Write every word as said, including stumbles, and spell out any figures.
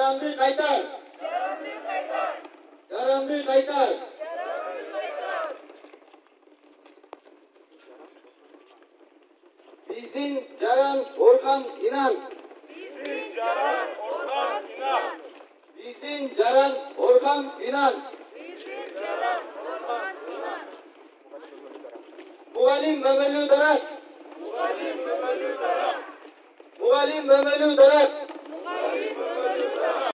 Yarandı kaytar. Yarandı kaytar. Bizim Caran Orhan İnan. Bizim Caran Orhan İnan. Bizim Caran Orhan İnan. Bizim Caran Orhan İnan. Muallim Memelu Darak. Muallim Memelu Darak. Muallim Memelu Darak.